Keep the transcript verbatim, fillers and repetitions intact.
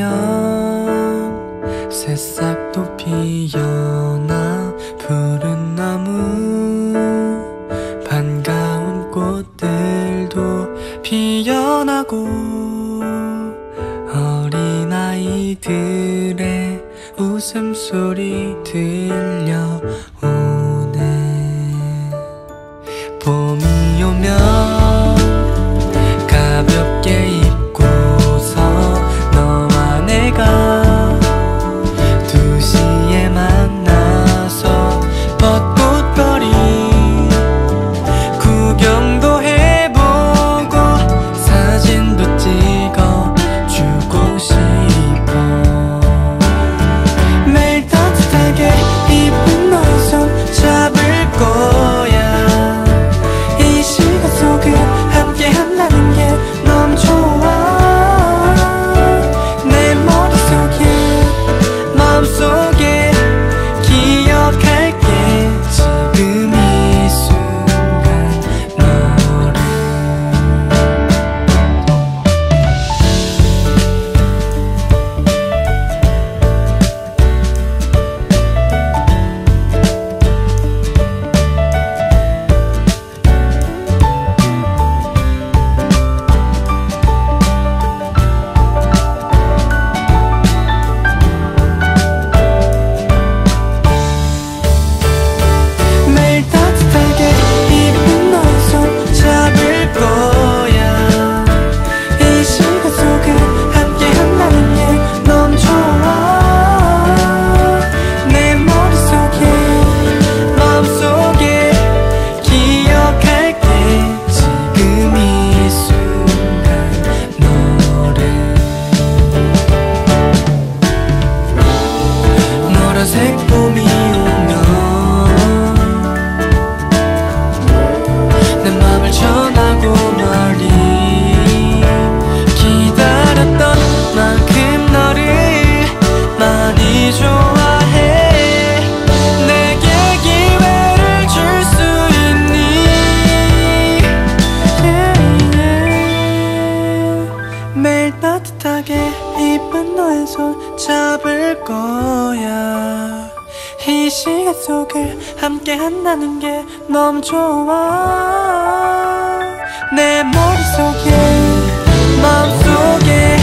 오면 새싹도 피어나 푸른 나무 반가운 꽃들도 피어나고 어린아이들의 웃음소리 들려오네. 봄이 오면 가볍게 입고서 너와 내가 두 시에 만나서 벚꽃거리 구경도 해보고 사진도 찍어주고 싶어. 매일 따뜻하게 입은 너의 손 잡을 거야. 이 시간 속을 함께 한다는 게 너무 좋아. 내 머릿속에 마음속에 기억할게. 지금 이 순간 너를. 매일 따뜻하게 입은 너의 손 잡을 거야. 이 시간 속을 함께 한다는 게 너무 좋아. 내 머릿속에 마음속에 기억할게. 지금 이 순간 너를. 노란색 봄이 오면 내 맘을 전하고 말이 기다렸던 만큼 너를 많이 좋아해. 내게 기회를 줄 수 있니? Yeah, yeah. 매일 따뜻하게 입은 너의 손 잡을 거야. 이 시간 속을 함께 한다는 게 너무 좋아. 내 머릿속에 마음속에